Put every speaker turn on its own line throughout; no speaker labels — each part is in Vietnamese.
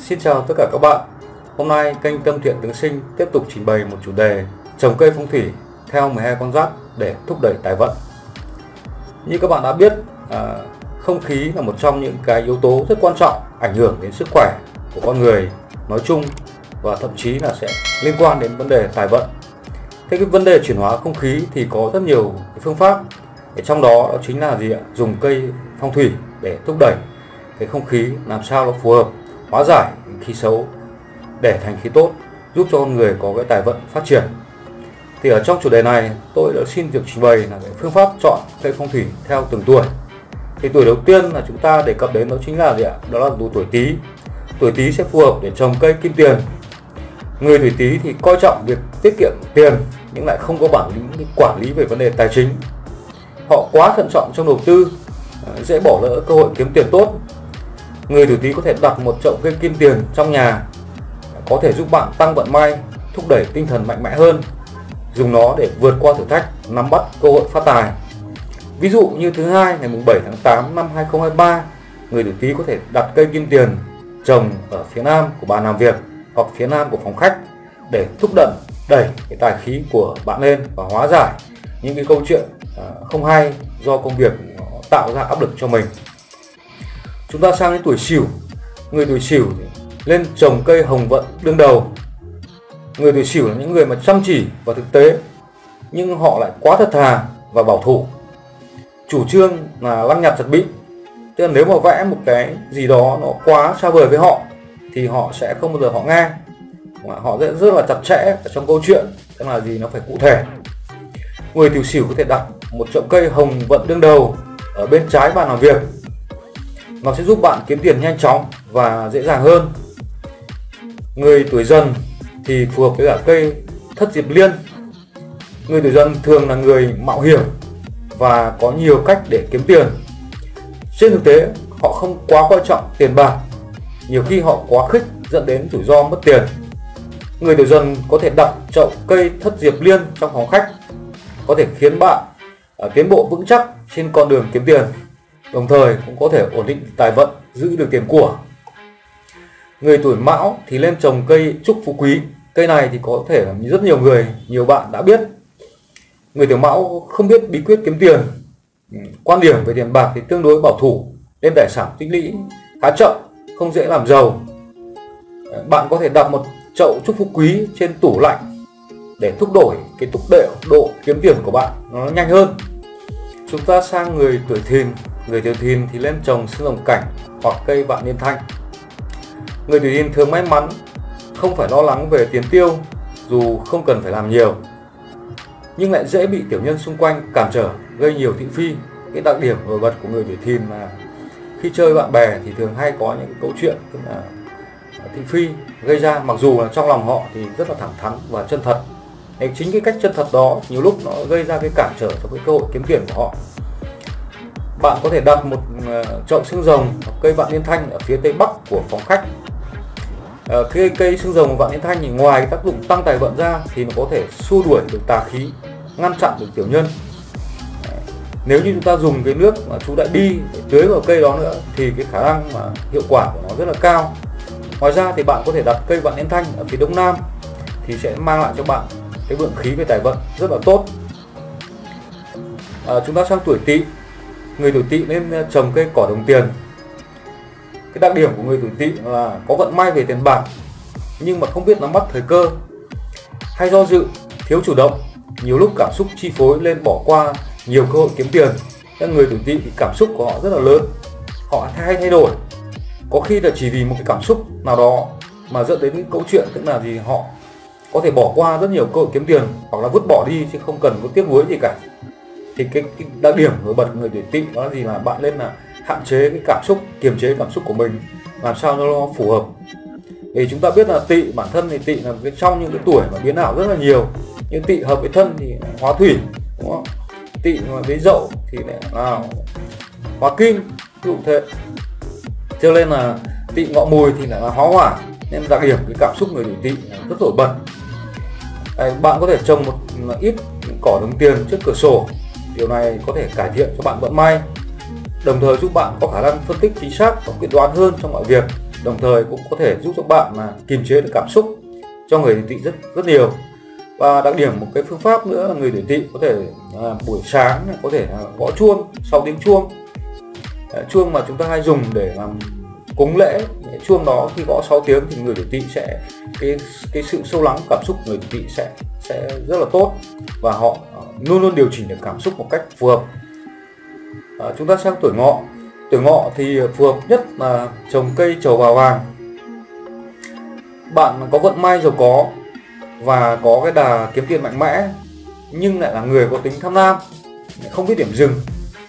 Xin chào tất cả các bạn. Hôm nay kênh Tâm Thiện Tướng Sinh tiếp tục trình bày một chủ đề trồng cây phong thủy theo 12 con giáp để thúc đẩy tài vận. Như các bạn đã biết, không khí là một trong những cái yếu tố rất quan trọng ảnh hưởng đến sức khỏe của con người nói chung và thậm chí là sẽ liên quan đến vấn đề tài vận. Thế cái vấn đề chuyển hóa không khí thì có rất nhiều cái phương pháp. Trong đó chính là dùng cây phong thủy để thúc đẩy cái không khí làm sao nó phù hợp, hóa giải khí xấu để thành khí tốt, giúp cho con người có cái tài vận phát triển. Thì ở trong chủ đề này tôi đã xin được trình bày là cái phương pháp chọn cây phong thủy theo từng tuổi. Thì tuổi đầu tiên là chúng ta đề cập đến đó chính là đó là tuổi Tý. Tuổi Tý sẽ phù hợp để trồng cây kim tiền. Người tuổi Tý thì coi trọng việc tiết kiệm tiền nhưng lại không có quản lý về vấn đề tài chính. Họ quá thận trọng trong đầu tư, dễ bỏ lỡ cơ hội kiếm tiền tốt. Người tuổi Tý có thể đặt một chậu cây kim tiền trong nhà, có thể giúp bạn tăng vận may, thúc đẩy tinh thần mạnh mẽ hơn, dùng nó để vượt qua thử thách, nắm bắt cơ hội phát tài. Ví dụ như thứ hai ngày 7 tháng 8 năm 2023, người tuổi Tý có thể đặt cây kim tiền trồng ở phía nam của bàn làm việc hoặc phía nam của phòng khách để thúc đẩy cái tài khí của bạn lên và hóa giải những cái câu chuyện không hay do công việc tạo ra áp lực cho mình. Chúng ta sang đến tuổi Sửu. Người tuổi Sửu lên trồng cây hồng vận đương đầu. Người tuổi Sửu là những người mà chăm chỉ và thực tế, nhưng họ lại quá thật thà và bảo thủ. Chủ trương là lăng nhăng chặt bị. Tức là nếu mà vẽ một cái gì đó nó quá xa vời với họ thì họ sẽ không bao giờ họ nghe. Họ rất là chặt chẽ trong câu chuyện, tức là nó phải cụ thể. Người tuổi Sửu có thể đặt một chậu cây hồng vận đương đầu ở bên trái bàn làm việc. Nó sẽ giúp bạn kiếm tiền nhanh chóng và dễ dàng hơn. Người tuổi Dần thì phù hợp với cả cây thất diệp liên. Người tuổi Dần thường là người mạo hiểm và có nhiều cách để kiếm tiền. Trên thực tế, họ không quá coi trọng tiền bạc. Nhiều khi họ quá khích dẫn đến rủi ro mất tiền. Người tuổi Dần có thể đặt chậu cây thất diệp liên trong phòng khách, có thể khiến bạn tiến bộ vững chắc trên con đường kiếm tiền, đồng thời cũng có thể ổn định tài vận, giữ được tiền của. Người tuổi Mão thì lên trồng cây trúc phú quý. Cây này thì có thể là rất nhiều bạn đã biết. Người tuổi Mão không biết bí quyết kiếm tiền, quan điểm về tiền bạc thì tương đối bảo thủ, nên tài sản tích lũy khá chậm, không dễ làm giàu. Bạn có thể đặt một chậu trúc phú quý trên tủ lạnh để thúc đẩy cái độ kiếm tiền của bạn nó nhanh hơn. Chúng ta sang người tuổi Thìn. Người tuổi Thìn thì lên trồng sơn rồng cảnh hoặc cây vạn niên thanh. Người tuổi Thìn thường may mắn, không phải lo lắng về tiền tiêu dù không cần phải làm nhiều, nhưng lại dễ bị tiểu nhân xung quanh cản trở, gây nhiều thị phi. Cái đặc điểm nổi bật của người tuổi Thìn là khi chơi bạn bè thì thường hay có những câu chuyện tức là thị phi gây ra, mặc dù là trong lòng họ thì rất là thẳng thắn và chân thật. Chính cái cách chân thật đó nhiều lúc nó gây ra cái cản trở cho cái cơ hội kiếm tiền của họ. Bạn có thể đặt một chậu xương rồng hoặc cây vạn niên thanh ở phía tây bắc của phòng khách. Cây xương rồng và vạn niên thanh thì ngoài cái tác dụng tăng tài vận ra thì nó có thể xua đuổi được tà khí, ngăn chặn được tiểu nhân. Nếu như chúng ta dùng cái nước mà chú đại bi để tưới vào cây đó nữa thì cái khả năng mà hiệu quả của nó rất là cao. Ngoài ra thì bạn có thể đặt cây vạn niên thanh ở phía đông nam thì sẽ mang lại cho bạn cái vượng khí về tài vận rất là tốt. Chúng ta sang tuổi Tỵ. Người tuổi Tỵ nên trồng cây cỏ đồng tiền. Cái đặc điểm của người tuổi Tỵ là có vận may về tiền bạc nhưng mà không biết nắm bắt thời cơ, hay do dự, thiếu chủ động, nhiều lúc cảm xúc chi phối lên bỏ qua nhiều cơ hội kiếm tiền. Các người tuổi Tỵ thì cảm xúc của họ rất là lớn, họ hay thay đổi, có khi là chỉ vì một cái cảm xúc nào đó mà dẫn đến những câu chuyện tức là họ có thể bỏ qua rất nhiều cơ hội kiếm tiền hoặc là vứt bỏ đi chứ không cần có tiếc nuối gì cả. Thì cái đặc điểm nổi bật của người tuổi Tỵ đó là bạn nên là hạn chế cái cảm xúc, kiềm chế cảm xúc của mình làm sao cho nó phù hợp. Vì chúng ta biết là Tỵ, bản thân thì Tỵ là trong những cái tuổi mà biến ảo rất là nhiều, nhưng Tỵ hợp với thân thì hóa thủy, đúng không? Tỵ mà với Dậu thì lại là hóa kim, ví dụ thế. Cho nên là Tỵ Ngọ Mùi thì lại là hóa hỏa, nên đặc điểm cái cảm xúc người tuổi Tỵ rất nổi bật. Bạn có thể trồng một ít cỏ đồng tiền trước cửa sổ. Điều này có thể cải thiện cho bạn vận may, đồng thời giúp bạn có khả năng phân tích chính xác và quyết đoán hơn trong mọi việc. đồng thời cũng có thể giúp cho bạn là kiềm chế được cảm xúc cho người tuổi Tỵ rất nhiều. Và đặc điểm một cái phương pháp nữa là người tuổi Tỵ có thể buổi sáng có thể gõ chuông 6 tiếng chuông. Chuông mà chúng ta hay dùng để làm cúng lễ, chuông đó khi gõ 6 tiếng thì người tuổi Tỵ sẽ cái sự sâu lắng cảm xúc người tuổi Tỵ sẽ rất là tốt, và họ luôn luôn điều chỉnh được cảm xúc một cách phù hợp. Chúng ta sang tuổi Ngọ. Tuổi Ngọ thì phù hợp nhất là trồng cây trầu bào vàng. Bạn có vận may giàu có và có cái đà kiếm tiền mạnh mẽ, nhưng lại là người có tính tham lam, không biết điểm dừng.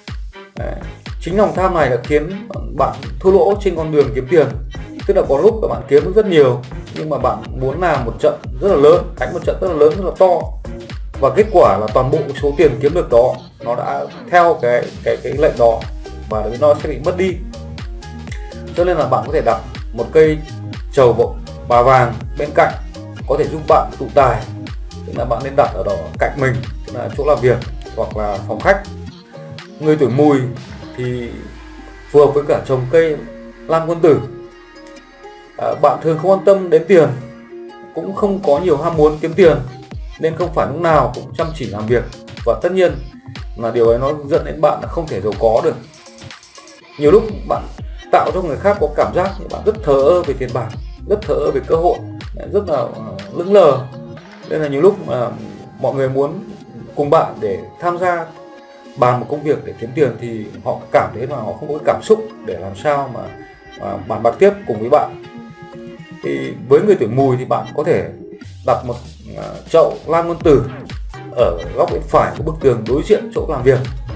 Chính lòng tham này đã khiến bạn thua lỗ trên con đường kiếm tiền. Tức là có lúc các bạn kiếm được rất nhiều, nhưng mà bạn muốn làm một trận rất là lớn, đánh một trận rất là lớn, rất là to, và kết quả là toàn bộ số tiền kiếm được đó nó đã theo cái lệnh đó và nó sẽ bị mất đi. Cho nên là bạn có thể đặt một cây trầu bào vàng bên cạnh, có thể giúp bạn tụ tài. Tức là bạn nên đặt ở đó cạnh mình, tức là chỗ làm việc hoặc là phòng khách. Người tuổi Mùi thì phù hợp với cả trồng cây lan quân tử. Bạn thường không quan tâm đến tiền, cũng không có nhiều ham muốn kiếm tiền, nên không phải lúc nào cũng chăm chỉ làm việc, và tất nhiên là điều ấy nó dẫn đến bạn là không thể giàu có được. Nhiều lúc bạn tạo cho người khác có cảm giác như bạn rất thờ ơ về tiền bạc, rất thờ ơ về cơ hội, rất là lững lờ, nên là nhiều lúc mà mọi người muốn cùng bạn để tham gia bàn một công việc để kiếm tiền thì họ cảm thấy là họ không có cảm xúc để làm sao mà bàn bạc tiếp cùng với bạn. Thì với người tuổi Mùi thì bạn có thể đặt một chậu lan quân tử ở góc bên phải của bức tường đối diện chỗ làm việc,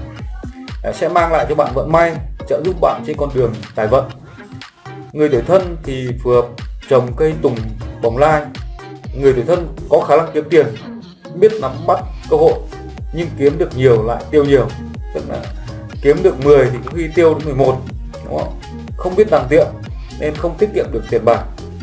sẽ mang lại cho bạn vận may, trợ giúp bạn trên con đường tài vận. Người tuổi Thân thì phù hợp trồng cây tùng bồng lai. Người tuổi Thân có khả năng kiếm tiền, biết nắm bắt cơ hội, nhưng kiếm được nhiều lại tiêu nhiều. Tức là kiếm được 10 thì có khi tiêu đến 11, đúng không? Không biết đàng tiệm nên không tiết kiệm được tiền bạc.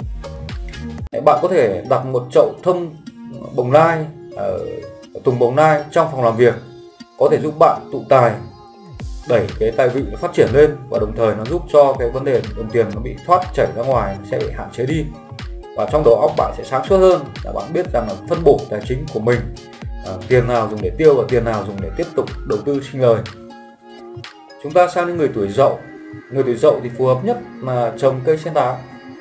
Bạn có thể đặt một chậu thông bồng lai, tùng bồng lai trong phòng làm việc, có thể giúp bạn tụ tài, đẩy cái tài vị nó phát triển lên, và đồng thời nó giúp cho cái vấn đề đồng tiền nó bị thoát chảy ra ngoài sẽ bị hạn chế đi, và trong đầu óc bạn sẽ sáng suốt hơn, là bạn biết rằng là phân bổ tài chính của mình, tiền nào dùng để tiêu và tiền nào dùng để tiếp tục đầu tư sinh lời. Chúng ta sang đến người tuổi Dậu. Người tuổi Dậu thì phù hợp nhất là trồng cây sen đá.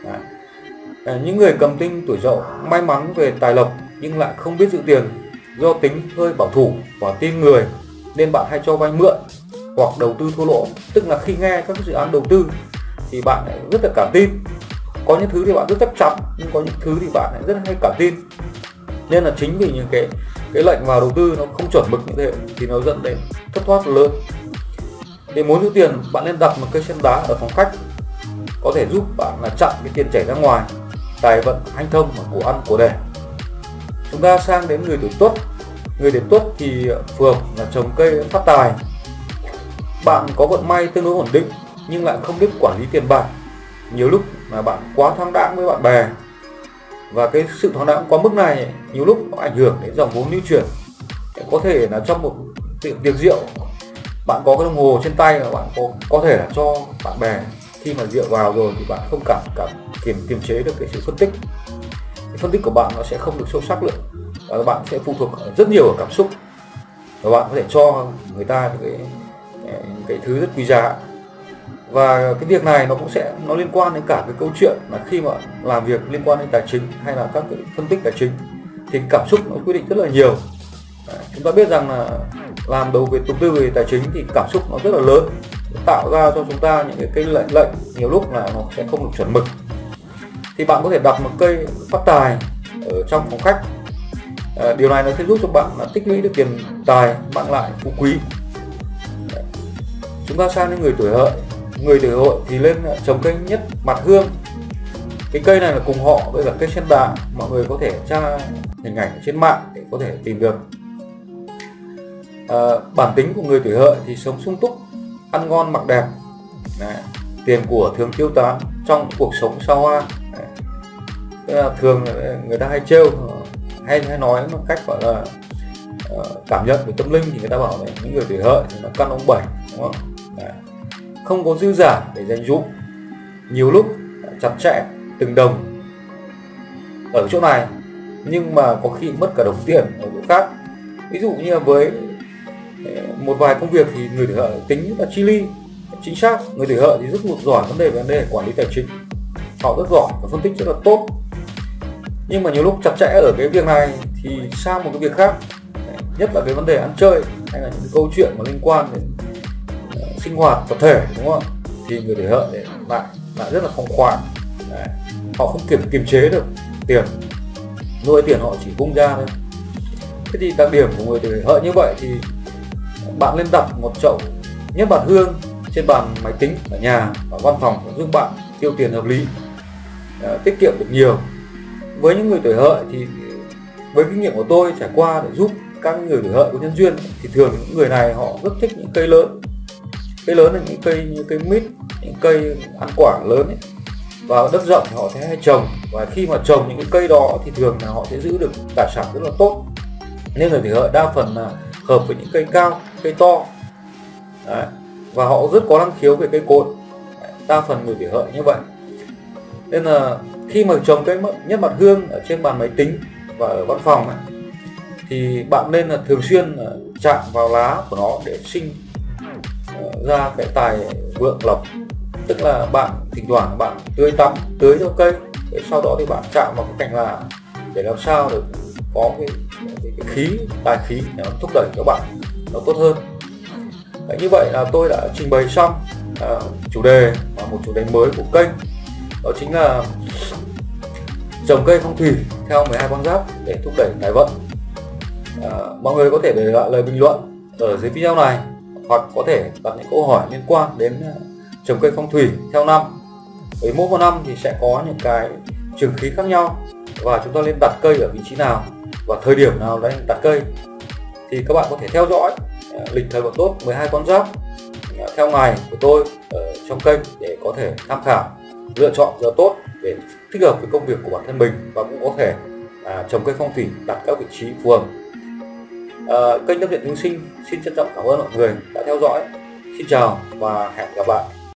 Những người cầm tinh tuổi Dậu may mắn về tài lộc nhưng lại không biết giữ tiền, do tính hơi bảo thủ và tin người nên bạn hay cho vay mượn hoặc đầu tư thua lỗ. Tức là khi nghe các dự án đầu tư thì bạn lại rất là cảm tin, có những thứ thì bạn rất chắc chắn, nhưng có những thứ thì bạn lại rất hay cảm tin. Nên là chính vì những cái lệnh vào đầu tư nó không chuẩn mực như thế thì nó dẫn đến thất thoát lớn. Để muốn giữ tiền, bạn nên đặt một cây sen đá ở phòng khách, có thể giúp bạn là chặn cái tiền chảy ra ngoài, tài vận hanh thông và của ăn của để. Chúng ta sang đến người tuổi Tuất. Người tuổi Tuất thì phù hợp là trồng cây phát tài. Bạn có vận may tương đối ổn định nhưng lại không biết quản lý tiền bạc. Nhiều lúc là bạn quá thoáng đãng với bạn bè, và cái sự thoáng đãng quá mức này nhiều lúc nó ảnh hưởng đến dòng vốn lưu chuyển. Có thể là trong một tiệc rượu, bạn có cái đồng hồ trên tay mà bạn có thể là cho bạn bè, khi mà rượu vào rồi thì bạn không kiềm chế được cái sự phân tích. Cái phân tích của bạn nó sẽ không được sâu sắc nữa, và bạn sẽ phụ thuộc rất nhiều ở cảm xúc, và bạn có thể cho người ta những cái thứ rất quý giá. Và cái việc này nó liên quan đến cả cái câu chuyện là khi mà làm việc liên quan đến tài chính hay là các cái phân tích tài chính thì cảm xúc nó quyết định rất là nhiều. Chúng ta biết rằng là làm đầu tư về tài chính thì cảm xúc nó rất là lớn, tạo ra cho chúng ta những cái lệnh nhiều lúc là nó sẽ không được chuẩn mực. Thì bạn có thể đặt một cây phát tài ở trong phòng khách. Điều này nó sẽ giúp cho bạn là tích lũy được tiền tài, mang lại phú quý. Chúng ta sang đến người tuổi Hợi. Người tuổi Hợi thì lên trồng cây nhất mặt hương. Cái cây này là cùng họ với cả cây sen đá, mọi người có thể tra hình ảnh trên mạng để có thể tìm được. Bản tính của người tuổi Hợi thì sống sung túc, ăn ngon mặc đẹp. Tiền của thường tiêu tán trong cuộc sống xa hoa. Thường người ta hay trêu, hay nói một cách gọi là cảm nhận về tâm linh thì người ta bảo là những người tuổi Hợi thì nó căn ông 7, đúng không? Không có dư giả để dành dụm, nhiều lúc chặt chẽ từng đồng ở chỗ này, nhưng mà có khi mất cả đồng tiền ở chỗ khác. Ví dụ như là với một vài công việc thì người tuổi Hợi tính rất là chi li, chính xác. Người tuổi Hợi thì rất một giỏi vấn đề quản lý tài chính, họ rất giỏi và phân tích rất là tốt. Nhưng mà nhiều lúc chặt chẽ ở cái việc này thì sang một cái việc khác, nhất là cái vấn đề ăn chơi hay là những câu chuyện mà liên quan đến sinh hoạt tập thể, đúng không ạ? Thì người tuổi Hợi lại rất là phóng khoáng. Họ không kiềm chế được tiền, nuôi tiền họ chỉ bung ra thôi. Thế thì đặc điểm của người tuổi Hợi như vậy thì bạn nên đặt một chậu nhất bạt hương trên bàn máy tính ở nhà và văn phòng giúp bạn tiêu tiền hợp lý, tiết kiệm được nhiều. Với những người tuổi Hợi thì với kinh nghiệm của tôi trải qua để giúp các người tuổi Hợi có nhân duyên thì thường những người này họ rất thích những cây lớn. Cây lớn là những cây như cây mít, những cây ăn quả lớn ấy. Và đất rộng thì họ sẽ hay trồng, và khi mà trồng những cái cây đó thì thường là họ sẽ giữ được tài sản rất là tốt. Nên người tuổi Hợi đa phần là hợp với những cây cao, cây to. Đấy. Và họ rất có năng khiếu về cây cối. Đa phần người tuổi Hợi như vậy. Nên là khi mà trồng cây nhất bạt hương ở trên bàn máy tính và ở văn phòng ấy, thì bạn nên là thường xuyên chạm vào lá của nó để sinh ra cái tài vượng lộc. Tức là bạn thỉnh thoảng bạn tưới tắm, tưới cho cây, sau đó thì bạn chạm vào cái cành lá để làm sao được có cái khí, tài khí để nó thúc đẩy cho bạn nó tốt hơn. Đấy, như vậy là tôi đã trình bày xong chủ đề và một chủ đề mới của kênh, đó chính là trồng cây phong thủy theo 12 con giáp để thúc đẩy tài vận. Mọi người có thể để lại lời bình luận ở dưới video này, hoặc có thể đặt những câu hỏi liên quan đến trồng cây phong thủy theo năm. Với mỗi một năm thì sẽ có những cái trường khí khác nhau, và chúng ta nên đặt cây ở vị trí nào và thời điểm nào để đặt cây. Thì các bạn có thể theo dõi lịch thời vận tốt 12 con giáp theo ngày của tôi ở trong kênh để có thể tham khảo, lựa chọn giờ tốt để thích hợp với công việc của bản thân mình, và cũng có thể trồng cây phong thủy đặt các vị trí phù hợp. Kênh Tâm Thiện Chúng Sinh xin trân trọng cảm ơn mọi người đã theo dõi. Xin chào và hẹn gặp lại.